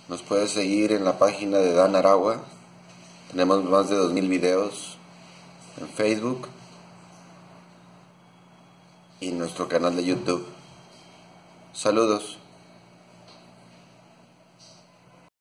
Nos puedes seguir en la página de Dan Aragua. Tenemos más de 2000 videos en Facebook y nuestro canal de YouTube. Saludos.